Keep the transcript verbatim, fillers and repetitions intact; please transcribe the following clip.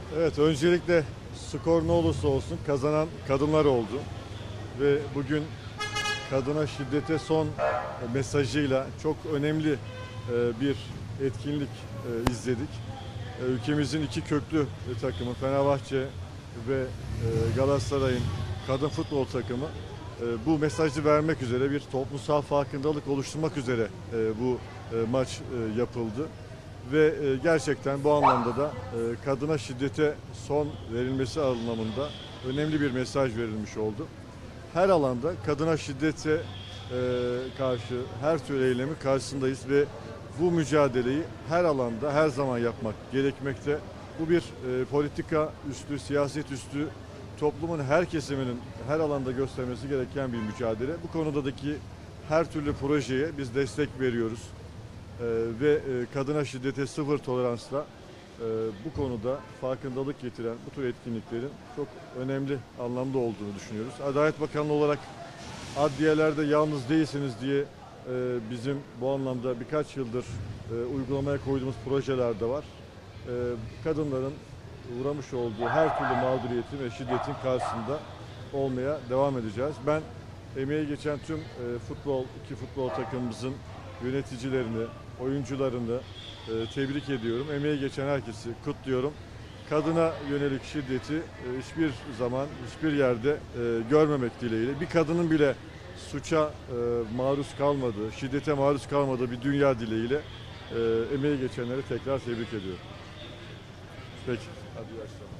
Evet, öncelikle skor ne olursa olsun kazanan kadınlar oldu. Ve bugün kadına şiddete son mesajıyla çok önemli e, bir etkinlik e, izledik. E, Ülkemizin iki köklü e, takımı Fenerbahçe ve e, Galatasaray'ın kadın futbol takımı e, bu mesajı vermek üzere bir toplumsal farkındalık oluşturmak üzere e, bu e, maç e, yapıldı. Ve e, gerçekten bu anlamda da e, kadına şiddete son verilmesi anlamında önemli bir mesaj verilmiş oldu. Her alanda kadına şiddete e, karşı her türlü eylemi karşısındayız ve bu mücadeleyi her alanda her zaman yapmak gerekmekte. Bu bir e, politika üstü, siyaset üstü, toplumun her kesiminin her alanda göstermesi gereken bir mücadele. Bu konudaki her türlü projeye biz destek veriyoruz. Ee, ve e, kadına şiddete sıfır toleransla e, bu konuda farkındalık getiren bu tür etkinliklerin çok önemli anlamda olduğunu düşünüyoruz. Adalet Bakanlığı olarak adliyelerde yalnız değilsiniz diye e, bizim bu anlamda birkaç yıldır e, uygulamaya koyduğumuz projeler de var. E, kadınların uğramış olduğu her türlü mağduriyetin ve şiddetin karşısında olmaya devam edeceğiz. Ben emeği geçen tüm e, futbol, iki futbol takımımızın yöneticilerini, oyuncularını e, tebrik ediyorum. Emeği geçen herkesi kutluyorum. Kadına yönelik şiddeti e, hiçbir zaman, hiçbir yerde e, görmemek dileğiyle. Bir kadının bile suça e, maruz kalmadığı, şiddete maruz kalmadığı bir dünya dileğiyle e, emeği geçenleri tekrar tebrik ediyorum. Peki, hadi iyi akşamlar.